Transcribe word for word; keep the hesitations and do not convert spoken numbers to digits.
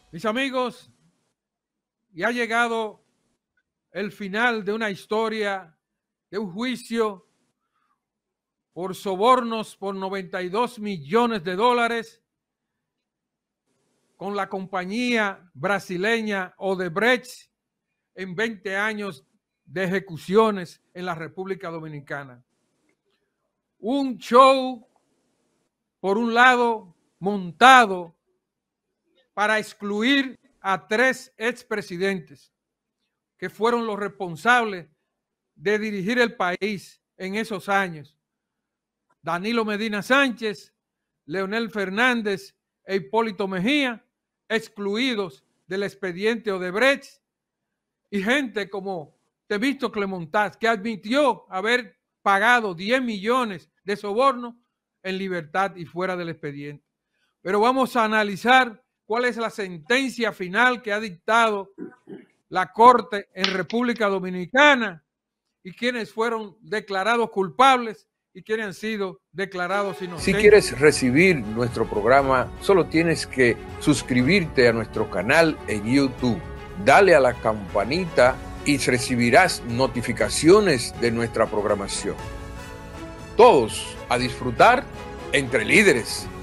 Mis amigos, ya ha llegado el final de una historia, de un juicio por sobornos por noventa y dos millones de dólares con la compañía brasileña Odebrecht en veinte años de ejecuciones en la República Dominicana. Un show, por un lado, montado para excluir a tres expresidentes que fueron los responsables de dirigir el país en esos años. Danilo Medina Sánchez, Leonel Fernández e Hipólito Mejía, excluidos del expediente Odebrecht, y gente como Temístocle Montaz, que admitió haber pagado diez millones de soborno en libertad y fuera del expediente. Pero vamos a analizar cuál es la sentencia final que ha dictado la Corte en República Dominicana y quiénes fueron declarados culpables y quiénes han sido declarados inocentes. Si quieres recibir nuestro programa, solo tienes que suscribirte a nuestro canal en YouTube. Dale a la campanita y recibirás notificaciones de nuestra programación. Todos a disfrutar entre líderes.